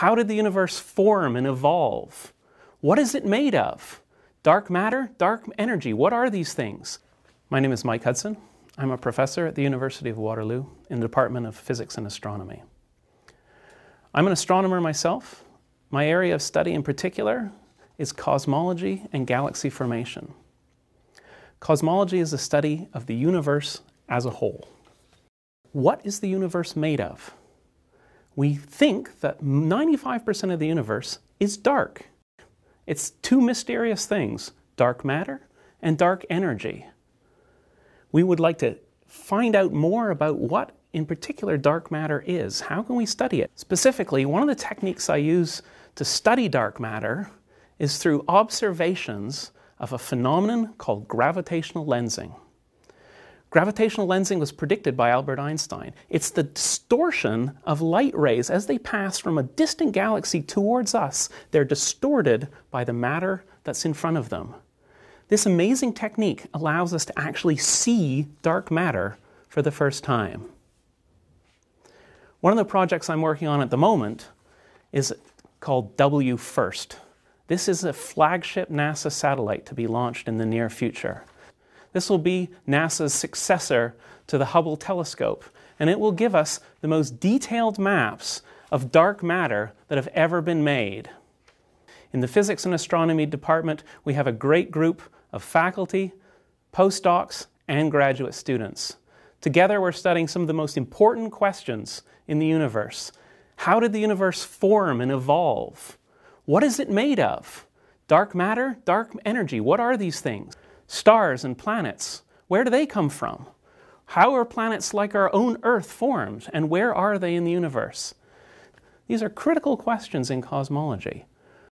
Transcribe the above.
How did the universe form and evolve? What is it made of? Dark matter, dark energy, what are these things? My name is Mike Hudson. I'm a professor at the University of Waterloo in the Department of Physics and Astronomy. I'm an astronomer myself. My area of study in particular is cosmology and galaxy formation. Cosmology is the study of the universe as a whole. What is the universe made of? We think that 95% of the universe is dark. It's two mysterious things, dark matter and dark energy. We would like to find out more about what in particular dark matter is. How can we study it? Specifically, one of the techniques I use to study dark matter is through observations of a phenomenon called gravitational lensing. Gravitational lensing was predicted by Albert Einstein. It's the distortion of light rays as they pass from a distant galaxy towards us. They're distorted by the matter that's in front of them. This amazing technique allows us to actually see dark matter for the first time. One of the projects I'm working on at the moment is called WFIRST. This is a flagship NASA satellite to be launched in the near future. This will be NASA's successor to the Hubble telescope, and it will give us the most detailed maps of dark matter that have ever been made. In the Physics and Astronomy department, we have a great group of faculty, postdocs, and graduate students. Together, we're studying some of the most important questions in the universe. How did the universe form and evolve? What is it made of? Dark matter, dark energy, what are these things? Stars and planets, where do they come from? How are planets like our own Earth formed, and where are they in the universe? These are critical questions in cosmology.